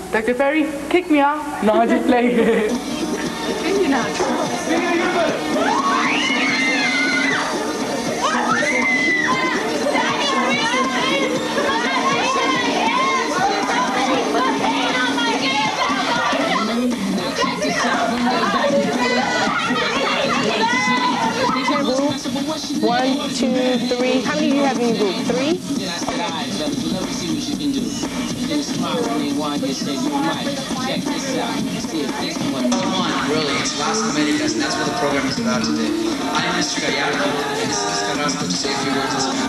Dr. Ferry, kick me out. No, I just play. You're not. One, two, three. How many do you have in your group? 3? Really, it's Las Americas, and that's what the program is about today. I'm Mr. Gallardo, and this is Carrasco to say a few words as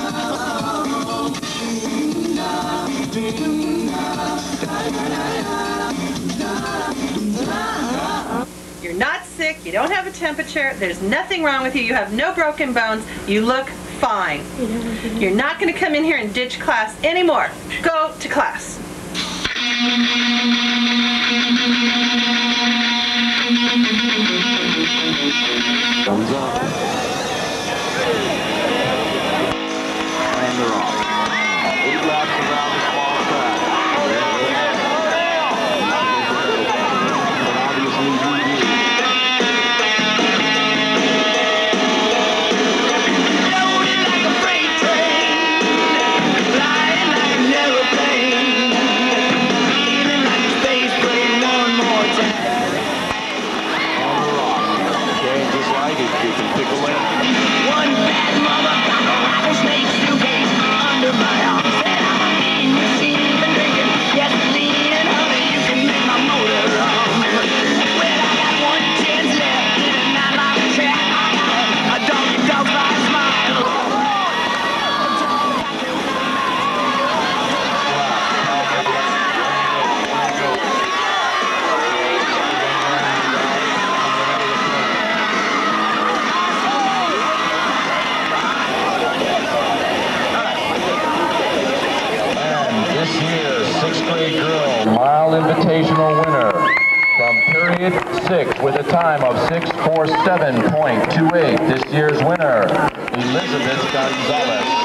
well. You're not sick, you don't have a temperature, there's nothing wrong with you, you have no broken bones, you look fine. You're not going to come in here and ditch class anymore. Go to class. Thumbs up. And they're off. 8 laps around the small track. Invitational winner from period 6 with a time of 6:47.28. This year's winner, Elizabeth Gonzalez.